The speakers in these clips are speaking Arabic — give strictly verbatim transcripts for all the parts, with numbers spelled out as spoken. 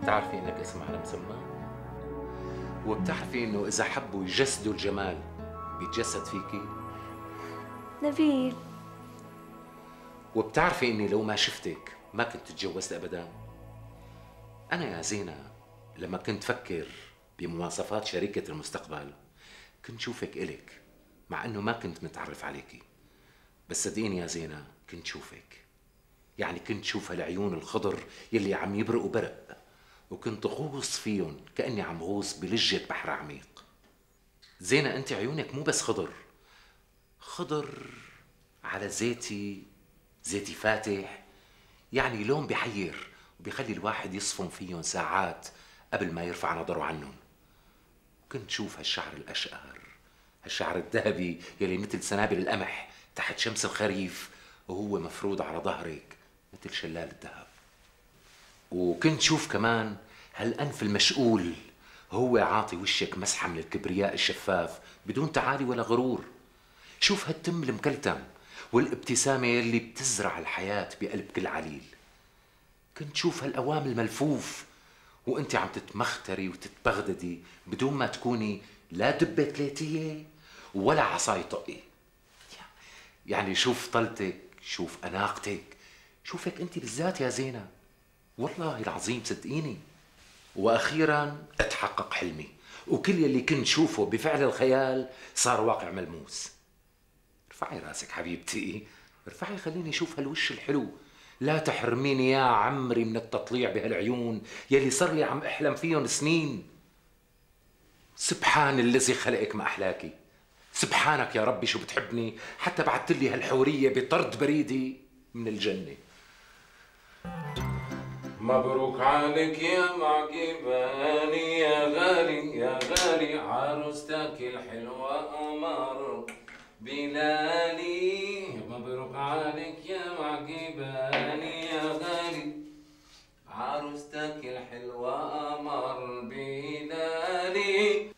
بتعرفي انك اسم على مسمى؟ وبتعرفي انه اذا حبوا يجسدوا الجمال بيتجسد فيكي؟ نبيل، وبتعرفي اني لو ما شفتك ما كنت تجوزت ابدا؟ انا يا زينة لما كنت فكر بمواصفات شريكة المستقبل كنت شوفك إلك، مع انه ما كنت متعرف عليكي، بس صدقيني يا زينة كنت شوفك، يعني كنت شوف هالعيون الخضر يلي عم يبرقوا برق، وكنت غوص فيهم كأني عم غوص بلجة بحر عميق. زينة انت عيونك مو بس خضر، خضر على زيتي، زيتي فاتح، يعني لون بحير وبيخلي الواحد يصفن فيهم ساعات قبل ما يرفع نظره عنهم. كنت شوف هالشعر الأشقر، هالشعر الذهبي يلي مثل سنابل القمح تحت شمس الخريف وهو مفروض على ظهرك مثل شلال الذهب. وكنت شوف كمان هالأنف المشقول هو عاطي وشك مسحة من الكبرياء الشفاف بدون تعالي ولا غرور. شوف هالتم المكلتم والابتسامة يلي بتزرع الحياة بقلب كل عليل. كنت شوف هالأوام الملفوف وانت عم تتمختري وتتبغددي بدون ما تكوني لا دبة ليتية ولا عصاي طقي. يعني شوف طلتك، شوف أناقتك، شوفك انت بالذات يا زينة، والله العظيم صدقيني. واخيرا اتحقق حلمي، وكل يلي كنت شوفه بفعل الخيال صار واقع ملموس. ارفعي راسك حبيبتي، ارفعي خليني اشوف هالوش الحلو، لا تحرميني يا عمري من التطليع بهالعيون يلي صار لي عم احلم فيهم سنين. سبحان الذي خلقك ما احلاكي، سبحانك يا ربي شو بتحبني حتى بعثت لي هالحوريه بطرد بريدي من الجنه. مبروك عليك يا معجباني يا غالي يا غالي، عروستك الحلوة قمر بلالي. مبروك عليك يا معجباني يا غالي، عروستك الحلوة قمر بلالي.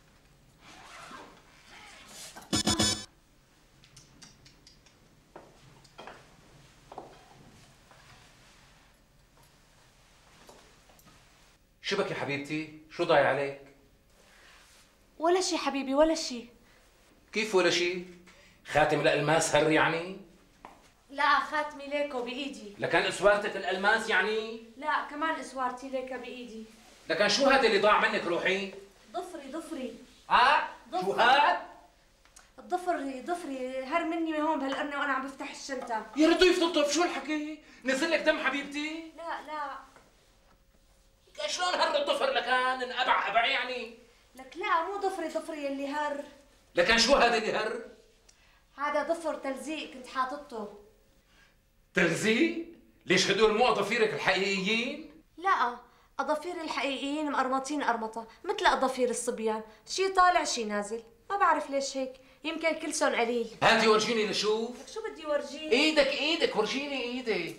شبك يا حبيبتي؟ شو ضايع عليك؟ ولا شي حبيبي ولا شي. كيف ولا شي؟ خاتم الألماس هر يعني؟ لا، خاتمي ليكو بإيدي. لكان اسوارتك الألماس يعني؟ لا، كمان اسوارتي ليكا بإيدي. لكن شو هذا اللي ضاع منك روحي؟ ضفري ضفري. اه؟ شو هاد؟ ضفري ضفري هر مني هون بهالقرنة وأنا عم بفتح الشنطة. يا ريته يفطف، شو الحكي؟ نزل لك دم حبيبتي؟ لا لا. شلون هر الضفر لكان؟ انقبع قبع يعني؟ لك لا، مو ضفري ضفري اللي هر. لكن شو هذا اللي هر؟ هذا ضفر تلزيق كنت حاطته. تلزيق؟ ليش هدول مو اظافيرك الحقيقيين؟ لا، اظافير الحقيقيين مقرمطين قرمطه مثل اظافير الصبيان، شي طالع شي نازل، ما بعرف ليش هيك، يمكن كلسن قليل. هاتي ورجيني لشوف. لك شو بدي ورجيك؟ ايدك ايدك ورجيني ايدك.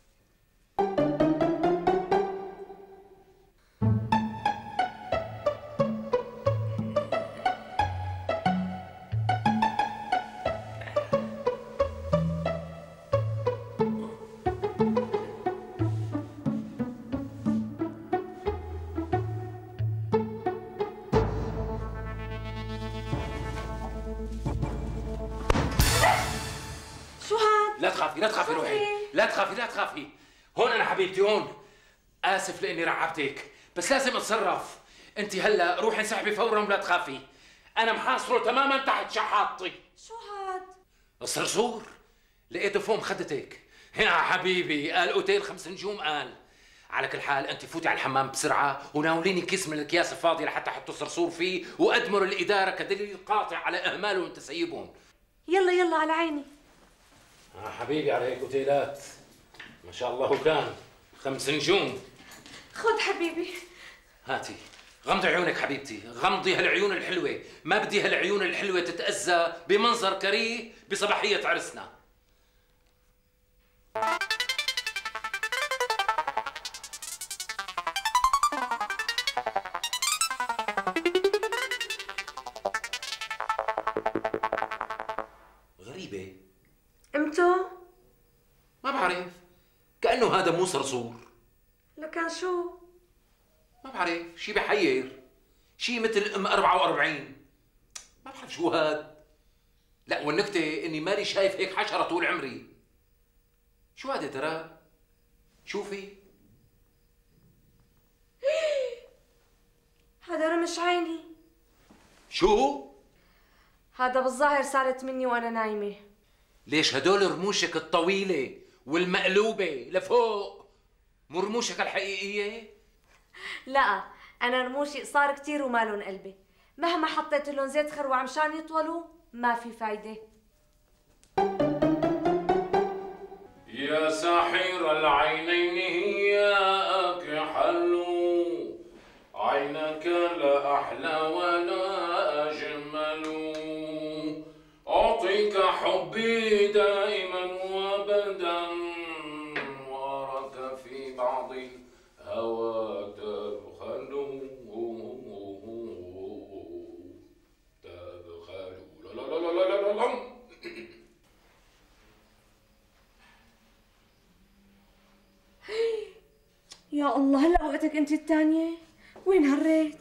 لا تخافي لا تخافي روحي، لا تخافي لا تخافي. هون أنا حبيبتي هون. آسف لإني رعبتك، بس لازم أتصرف. أنت هلا روحي انسحبي فورا ولا تخافي. أنا محاصره تماما تحت شحاطتي. شو هاد؟ الصرصور لقيته فوق مخدتك. يا حبيبي قال أوتيل خمس نجوم قال. على كل حال أنت فوتي على الحمام بسرعة وناوليني كيس من الأكياس الفاضية لحتى حطوا الصرصور فيه وأدمروا الإدارة كدليل قاطع على إهمالهم وتسيبهم. يلا يلا على عيني. آه حبيبي على هيك اوتيلات ما شاء الله وكان خمس نجوم. خذ حبيبي. هاتي غمضي عيونك حبيبتي، غمضي هالعيون الحلوة، ما بدي هالعيون الحلوة تتأذى بمنظر كريه بصباحية عرسنا. غريبة. امتى؟ ما بعرف، كأنه هذا مو صرصور. لكان شو؟ ما بعرف، شي بحير، شي مثل ام أربعة وأربعين، ما بعرف شو هاد. لا والنكته اني مالي شايف هيك حشره طول عمري. شو هذا ترى؟ شوفي هذا رمش عيني. شو؟ هذا بالظاهر صارت مني وانا نايمه. ليش هدول رموشك الطويله والمقلوبه لفوق مو رموشك الحقيقيه؟ لا، انا رموشي قصار كثير وما لهم قلبي، مهما حطيت لهم زيت خروع مشان يطولوا ما في فايده. يا ساحر العينين هياك حلو، عينك لا أحلى ولا أجمل، أعطيك حبي دائما وأبدا، وأراك في بعض الهوى تبخل تبخل لا لا لا لا لا لا. يا الله، هلا وقتك انت الثانيه، وين هريت؟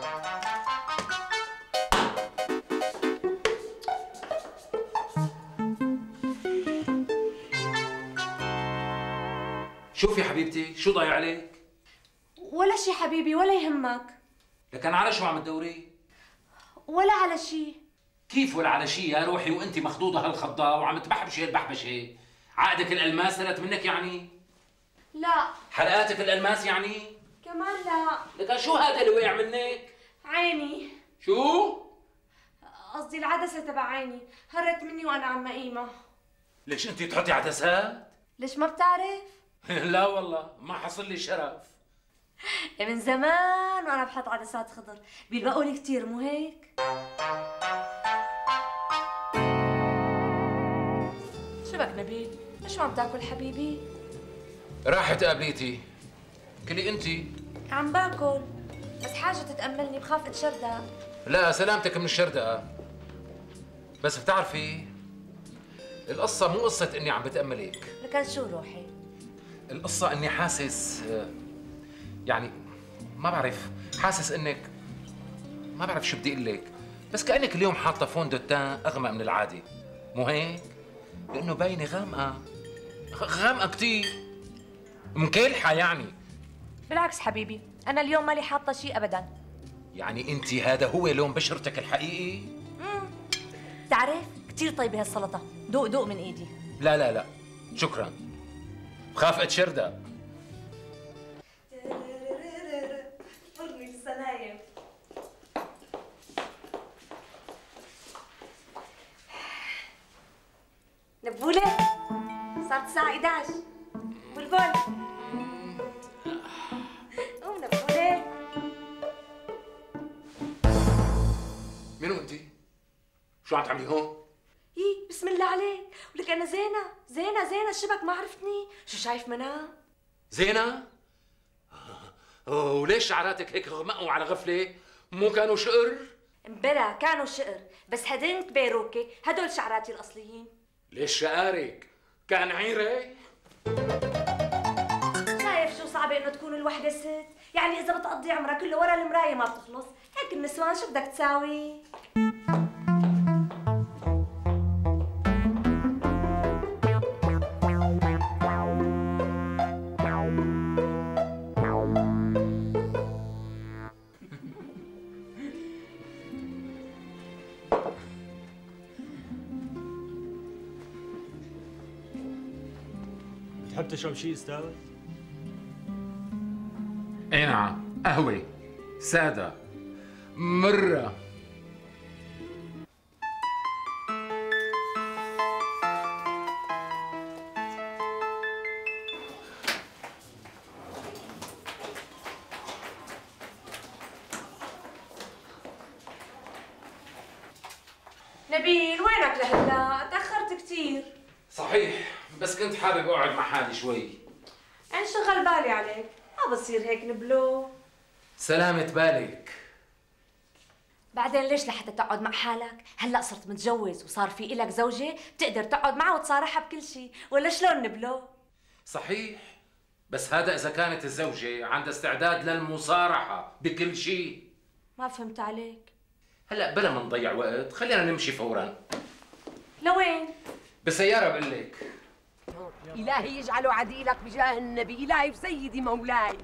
شوفي حبيبتي، شو ضايع عليك؟ ولا شي حبيبي، ولا يهمك. لكن على شو عم تدوري؟ ولا على شي. كيف ولا على شي يا روحي وانت مخضوضه هالخضه وعم تبحبشي هالبحبشه؟ عقدك الالماس سرت منك يعني؟ لا. حلقاتك الالماس يعني؟ كمان لا. لكن شو هذا اللي وقع منك؟ عيني. شو؟ قصدي العدسه تبع عيني، هرت مني وانا عم قيمه. ليش انت تحطي عدسات؟ ليش ما بتعرف؟ لا والله ما حصل لي شرف. من زمان وانا بحط عدسات خضر، بيلبقوا لي كثير مو هيك؟ شو بك نبيل؟ ليش ما عم تاكل حبيبي؟ راحت قابليتي، كلي انت. عم باكل، بس حاجة تتأملني بخاف اتشردق. لا سلامتك من الشردقة. بس بتعرفي القصة مو قصة اني عم بتأملك. لكن شو روحي؟ القصة اني حاسس، يعني ما بعرف، حاسس انك ما بعرف شو بدي اقول لك، بس كأنك اليوم حاطة فون دو تان اغمق من العادي، مو هيك؟ لأنه باينة غامقة، غامقة كثير، مكلحة يعني. بالعكس حبيبي، أنا اليوم مالي حاطة شيء أبداً. يعني أنت هذا هو لون بشرتك الحقيقي؟ امم تعرف كثير طيبة هالسلطة، دوق دوق من إيدي. لا لا لا شكراً، بخاف أتشردق. فرني السنايم. نبولة صارت الساعة إحدى عشر، والبول قوم نبولة. منو أنت؟ شو عم تعملي هون؟ يي بسم الله عليك، ولك أنا زينة زينة زينة، شبك ما عرفتني؟ شو شايف منام؟ زينة؟ وليش شعراتك هيك غمقوا على غفلة؟ مو كانوا شقر؟ امبلا كانوا شقر، بس هدين بيروكي، هدول شعراتي الأصليين. ليش شقارك؟ كان عيرة؟ شايف شو صعبة إنه تكون الوحدة ست؟ يعني إذا بتقضي عمرها كله ورا المراية ما بتخلص، هيك النسوان شو بدك تساوي؟ بتحب تشرب شيء استاذ؟ اي نعم، قهوة سادة مرة. نبيل وينك لهلا؟ تأخرت كثير. صحيح، بس كنت حابب اقعد مع حالي شوي. انشغل بالي عليك، ما بصير هيك نبلو. سلامة بالك. بعدين ليش لحتى تقعد مع حالك؟ هلا صرت متجوز وصار في إلك زوجة بتقدر تقعد معها وتصارحها بكل شيء، ولا شلون نبلو؟ صحيح، بس هذا اذا كانت الزوجه عندها استعداد للمصارحه بكل شيء. ما فهمت عليك. هلا بلا ما نضيع وقت خلينا نمشي فورا. لوين؟ بسياره بقول لك. إلهي يجعله عديلك بجاه النبي، إلهي وسيدي مولاي.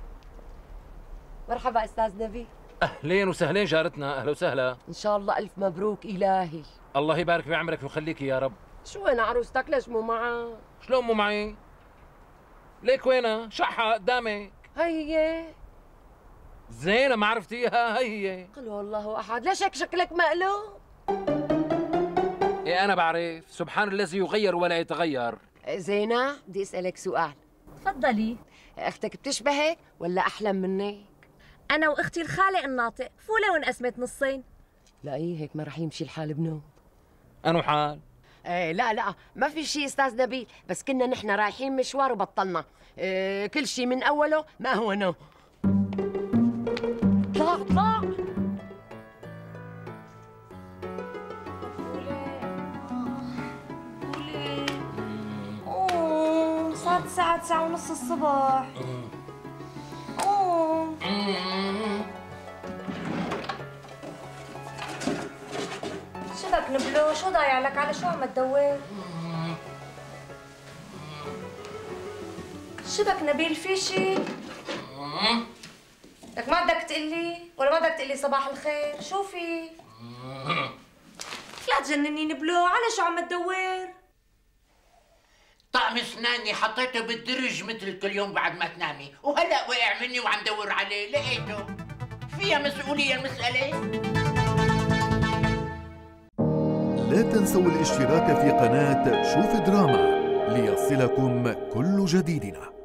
مرحبا أستاذ نبي. اهلين وسهلين جارتنا، اهلا وسهلا. إن شاء الله ألف مبروك إلهي. الله يبارك في عمرك ويخليكي يا رب. شو وين عروستك؟ ليش مو معها؟ شلون مو معي؟ ليك وينها؟ شحة قدامك. هي زينة ما عرفتيها؟ هي قل والله أحد. ليش هيك شكلك مقلوب؟ ايه انا بعرف، سبحان الذي يغير ولا يتغير. زينة بدي أسألك سؤال. تفضلي. أختك بتشبهك ولا أحلم منك؟ أنا وأختي الخالق الناطق فولة وانقسمت نصين. لا إيه هيك ما رح يمشي الحال بنوم. أنو حال؟ ايه لا لا ما في شيء استاذ نبيل، بس كنا نحن رايحين مشوار وبطلنا. إيه كل شيء من اوله ما هو نو. اطلع اطلع. اوه صارت الساعة تسعة ونص الصبح. اوه شبك نبلو، شو ضايع لك؟ على شو عم تدور؟ شبك نبيل في شي؟ لك ما بدك تقلي ولا ما بدك تقلي صباح الخير؟ شو في؟ لا تجنني نبلو، على شو عم تدور؟ طعم اسناني حطيته بالدرج مثل كل يوم بعد ما تنامي، وهلا وقع مني وعم دور عليه لقيته. فيها مسؤولية المسألة؟ لا تنسوا الاشتراك في قناة شوف دراما ليصلكم كل جديدنا.